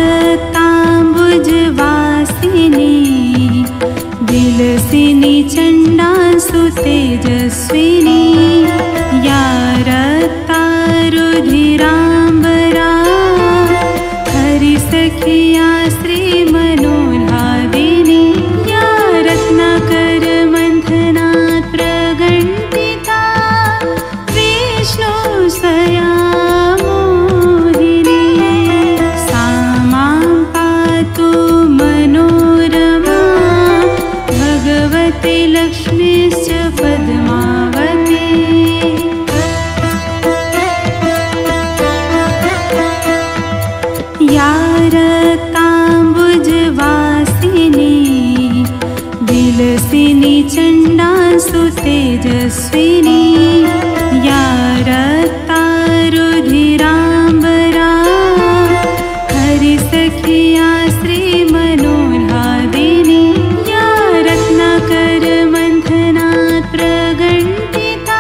काम्बुजवासिनी विलसिनी चण्डासु तेजस्विनी या रक्तारुधिराम्बरा हरिसखिया श्रीमनोल्लादिनी या रत्नाकरमन्थनात् प्रगण्डिता विष्णुसया मोहिनी सा मां पातु मनोरमा भगवती लक्ष्मीश्च पद्मावती या रक्ताम्बुजवासिनी विलसिनी चण्डासु तेजस्विनी या रक्तारुधिराम्बरा हरिसखिया श्रीमनोल्लादिनी या रत्नाकरमन्थनात् प्रगण्डिता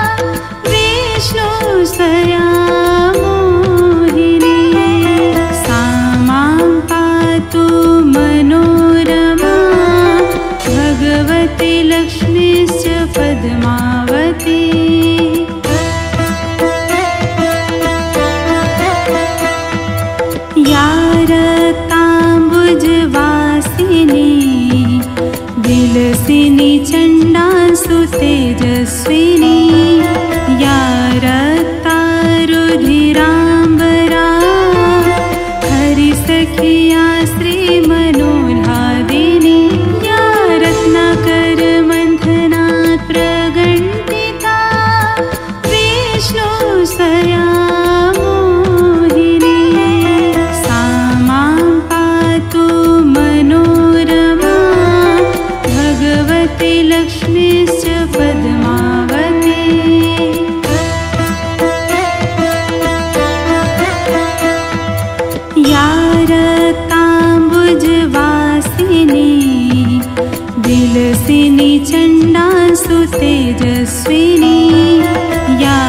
विष्णुसया मोहिनी सा मां पातु मनोरमा भगवती लक्ष्मीश्च पद्मावती या रक्ताम्बुजवासिनी विलसिनी चण्डासु तेजस्विनी या रक्तारुधिराम्बरा हरिसखिया श्रीमनोल्लादिनी या रत्नाकरमन्थनात् प्रगण्डिता विष्णुसया मोहिनी सा मां पातु मनोरमा भगवती लक्ष्मीश्च पद्मावती या रक्ताम्बुजवासिनी विलसिनी चण्डासु तेजस्विनी या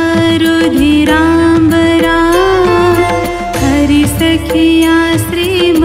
रक्तारुधिराम्बरा हरिसखिया श्री